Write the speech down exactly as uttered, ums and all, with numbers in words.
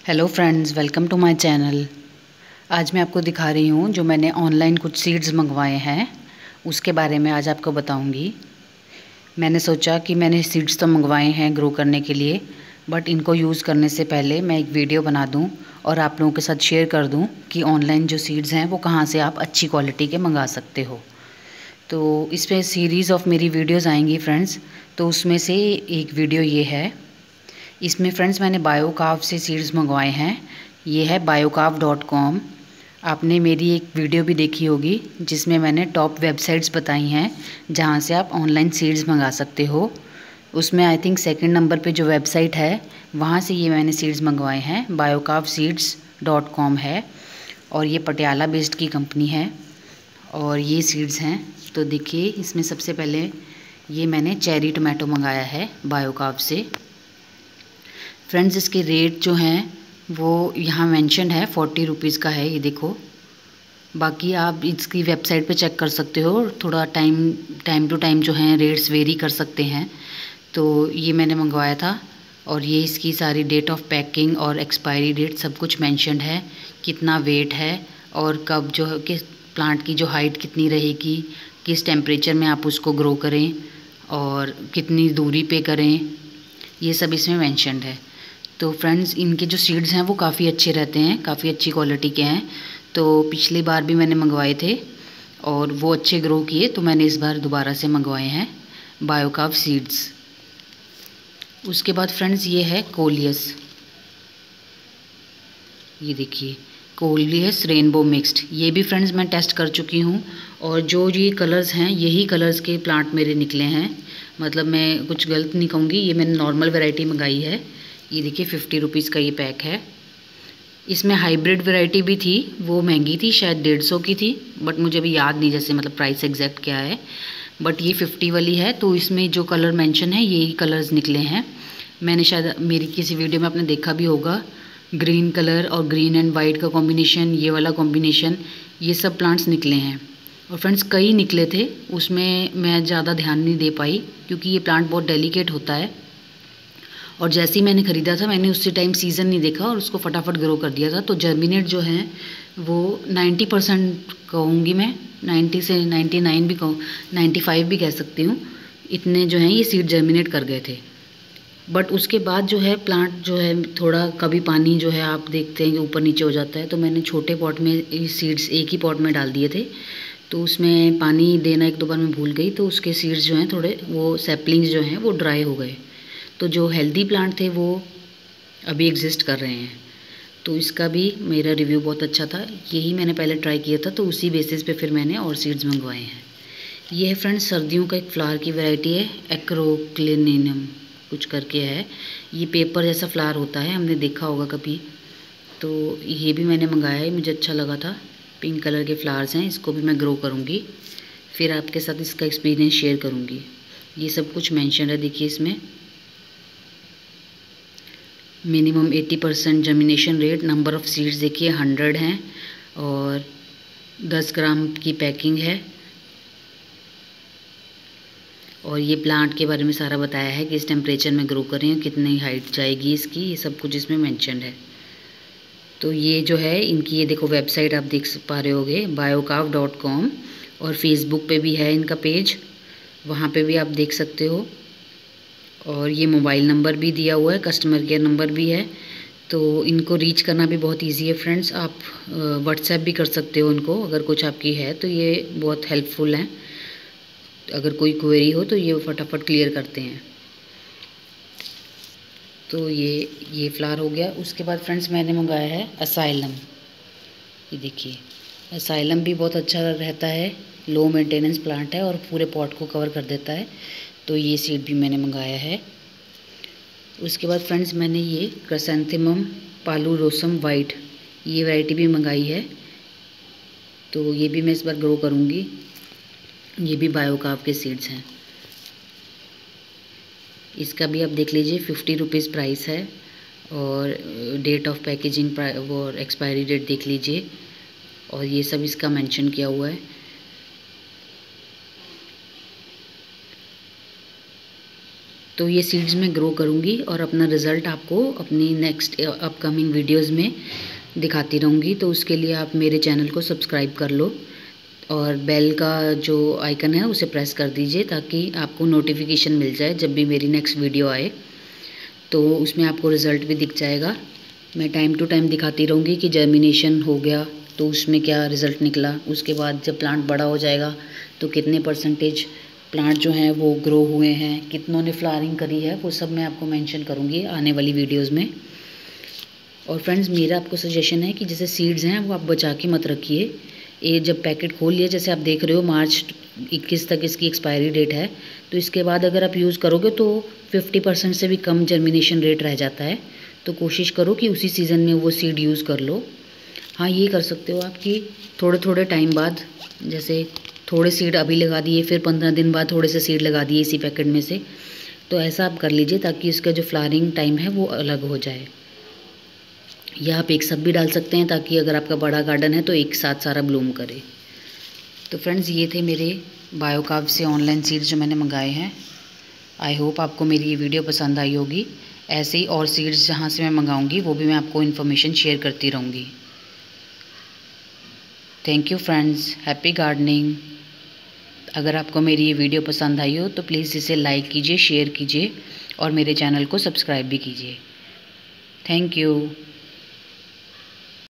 Hello friends, welcome to my channel. आज मैं आपको दिखा रही हूँ जो मैंने ऑनलाइन कुछ सीड्स मंगवाए हैं, उसके बारे में आज आपको बताऊँगी। मैंने सोचा कि मैंने सीड्स तो मंगवाए हैं ग्रो करने के लिए, बट इनको यूज़ करने से पहले मैं एक वीडियो बना दूँ और आप लोगों के साथ शेयर कर दूँ कि ऑनलाइन जो सीड्स हैं वो कहाँ से आप अच्छी क्वालिटी के मंगा सकते हो। तो इस पर सीरीज़ ऑफ मेरी वीडियोज़ आएंगी फ्रेंड्स, तो उसमें से एक वीडियो ये है। इसमें फ्रेंड्स मैंने बायोकाव से सीड्स मंगवाए हैं। ये है बायोकाव डॉट कॉम। आपने मेरी एक वीडियो भी देखी होगी जिसमें मैंने टॉप वेबसाइट्स बताई हैं जहां से आप ऑनलाइन सीड्स मंगा सकते हो। उसमें आई थिंक सेकंड नंबर पे जो वेबसाइट है वहां से ये मैंने सीड्स मंगवाए हैं। बायोकाव सीड्स डॉट कॉम है और ये पटियाला बेस्ड की कंपनी है और ये सीड्स हैं। तो देखिए, इसमें सबसे पहले ये मैंने चेरी टोमेटो मंगाया है बायोकाव से। फ्रेंड्स, इसके रेट जो हैं वो यहाँ मेंशन है, फोर्टी रुपीज़ का है ये देखो। बाकी आप इसकी वेबसाइट पे चेक कर सकते हो, थोड़ा टाइम टाइम टू टाइम जो हैं रेट्स वेरी कर सकते हैं। तो ये मैंने मंगवाया था और ये इसकी सारी डेट ऑफ पैकिंग और एक्सपायरी डेट सब कुछ मेंशन्ड है, कितना वेट है और कब जो है किस प्लांट की जो हाइट कितनी रहेगी, किस टेम्परेचर में आप उसको ग्रो करें और कितनी दूरी पे करें, ये सब इसमें मेंशन्ड है। तो फ्रेंड्स, इनके जो सीड्स हैं वो काफ़ी अच्छे रहते हैं, काफ़ी अच्छी क्वालिटी के हैं। तो पिछली बार भी मैंने मंगवाए थे और वो अच्छे ग्रो किए, तो मैंने इस बार दोबारा से मंगवाए हैं बायोकाव सीड्स। उसके बाद फ्रेंड्स ये है कोलियस। ये देखिए, कोलियस रेनबो मिक्स्ड। ये भी फ्रेंड्स मैं टेस्ट कर चुकी हूँ और जो ये कलर्स हैं यही कलर्स के प्लांट मेरे निकले हैं। मतलब मैं कुछ गलत नहीं कहूँगी, ये मैंने नॉर्मल वैरायटी मंगाई है। ये देखिए, फिफ्टी रुपीज़ का ये पैक है। इसमें हाइब्रिड वैरायटी भी थी, वो महंगी थी, शायद डेढ़ सौ की थी, बट मुझे अभी याद नहीं जैसे मतलब प्राइस एग्जैक्ट क्या है। बट ये फिफ्टी वाली है, तो इसमें जो कलर मेंशन है यही कलर्स निकले हैं। मैंने शायद मेरी किसी वीडियो में आपने देखा भी होगा, ग्रीन कलर और ग्रीन एंड वाइट का कॉम्बिनेशन, ये वाला कॉम्बिनेशन, ये सब प्लांट्स निकले हैं। और फ्रेंड्स कई निकले थे, उसमें मैं ज़्यादा ध्यान नहीं दे पाई क्योंकि ये प्लांट बहुत डेलिकेट होता है। और जैसे ही मैंने ख़रीदा था मैंने उसी टाइम सीज़न नहीं देखा और उसको फटाफट ग्रो कर दिया था। तो जर्मिनेट जो है वो नाइन्टी परसेंट कहूँगी मैं, नाइन्टी से नाइन्टी नाइन भी कहूँ, नाइन्टी फाइव भी कह सकती हूँ, इतने जो हैं ये सीड जर्मिनेट कर गए थे। बट उसके बाद जो है प्लांट जो है थोड़ा कभी पानी जो है आप देखते हैं कि ऊपर नीचे हो जाता है। तो मैंने छोटे पॉट में सीड्स एक ही पॉट में डाल दिए थे, तो उसमें पानी देना एक दो बार मैं भूल गई, तो उसके सीड्स जो हैं थोड़े वो सैपलिंग्स जो हैं वो ड्राई हो गए। तो जो हेल्दी प्लांट थे वो अभी एग्जिस्ट कर रहे हैं। तो इसका भी मेरा रिव्यू बहुत अच्छा था, यही मैंने पहले ट्राई किया था, तो उसी बेसिस पे फिर मैंने और सीड्स मंगवाए हैं। ये है फ्रेंड्स सर्दियों का एक फ्लावर की वैरायटी है, एक्रोक्लेनिनम कुछ करके है। ये पेपर जैसा फ्लावर होता है, हमने देखा होगा कभी। तो ये भी मैंने मंगाया है, मुझे अच्छा लगा था। पिंक कलर के फ्लावर्स हैं, इसको भी मैं ग्रो करूँगी, फिर आपके साथ इसका एक्सपीरियंस शेयर करूँगी। ये सब कुछ मेंशन है, देखिए इसमें मिनिमम अस्सी percent germination rate, number of seeds देखिए हंड्रेड हैं और दस ग्राम की पैकिंग है। और ये प्लांट के बारे में सारा बताया है कि इस टेम्परेचर में ग्रो करें, कितनी हाइट जाएगी इसकी, ये सब कुछ इसमें मेंशन्ड है। तो ये जो है इनकी, ये देखो वेबसाइट आप देख पा रहे होगे, बायोकाव डॉट कॉम। और फेसबुक पे भी है इनका पेज, वहाँ पे भी आप देख सकते हो। और ये मोबाइल नंबर भी दिया हुआ है, कस्टमर केयर नंबर भी है। तो इनको रीच करना भी बहुत इजी है फ्रेंड्स। आप व्हाट्सएप भी कर सकते हो उनको, अगर कुछ आपकी है तो ये बहुत हेल्पफुल हैं। अगर कोई क्वेरी हो तो ये फटाफट क्लियर करते हैं। तो ये ये फ्लावर हो गया। उसके बाद फ्रेंड्स मैंने मंगाया है असाइलम। ये देखिए, असाइलम भी बहुत अच्छा रहता है, लो मेंटेनेंस प्लांट है और पूरे पॉट को कवर कर देता है। तो ये सीड भी मैंने मंगाया है। उसके बाद फ्रेंड्स मैंने ये क्राइसैंथेमम पालुरोसम वाइट, ये वैरायटी भी मंगाई है। तो ये भी मैं इस बार ग्रो करूँगी। ये भी बायोकाव के सीड्स हैं। इसका भी आप देख लीजिए, फिफ्टी रुपीज़ प्राइस है और डेट ऑफ पैकेजिंग वो एक्सपायरी डेट देख लीजिए, और ये सब इसका मेंशन किया हुआ है। तो तो ये सीड्स मैं ग्रो करूँगी और अपना रिज़ल्ट आपको अपनी नेक्स्ट अपकमिंग वीडियोस में दिखाती रहूँगी। तो उसके लिए आप मेरे चैनल को सब्सक्राइब कर लो और बेल का जो आइकन है उसे प्रेस कर दीजिए ताकि आपको नोटिफिकेशन मिल जाए जब भी मेरी नेक्स्ट वीडियो आए, तो उसमें आपको रिज़ल्ट भी दिख जाएगा। मैं टाइम टू टाइम दिखाती रहूँगी कि जर्मिनेशन हो गया तो उसमें क्या रिज़ल्ट निकला, उसके बाद जब प्लांट बड़ा हो जाएगा तो कितने परसेंटेज प्लांट जो हैं वो ग्रो हुए हैं, कितनों ने फ्लावरिंग करी है, वो सब मैं आपको मेंशन करूँगी आने वाली वीडियोस में। और फ्रेंड्स, मेरा आपको सजेशन है कि जैसे सीड्स हैं वो आप बचा के मत रखिए। ये जब पैकेट खोल लिया, जैसे आप देख रहे हो मार्च इक्कीस तक इसकी एक्सपायरी डेट है, तो इसके बाद अगर आप यूज़ करोगे तो फिफ्टी परसेंट से भी कम जर्मिनेशन रेट रह जाता है। तो कोशिश करो कि उसी सीज़न में वो सीड यूज़ कर लो। हाँ, ये कर सकते हो आप कि थोड़े थोड़े टाइम बाद, जैसे थोड़े सीड अभी लगा दिए, फिर पंद्रह दिन बाद थोड़े से सीड लगा दिए इसी पैकेट में से, तो ऐसा आप कर लीजिए ताकि इसका जो फ्लावरिंग टाइम है वो अलग हो जाए। या आप एक साथ भी डाल सकते हैं ताकि अगर आपका बड़ा गार्डन है तो एक साथ सारा ब्लूम करे। तो फ्रेंड्स, ये थे मेरे बायोकाव से ऑनलाइन सीड्स जो मैंने मंगाए हैं। आई होप आपको मेरी ये वीडियो पसंद आई होगी। ऐसे ही और सीड्स जहाँ से मैं मंगाऊंगी वो भी मैं आपको इन्फॉर्मेशन शेयर करती रहूँगी। Thank you friends, happy gardening. अगर आपको मेरी ये वीडियो पसंद आई हो तो प्लीज़ इसे लाइक कीजिए, शेयर कीजिए और मेरे चैनल को सब्सक्राइब भी कीजिए। Thank you.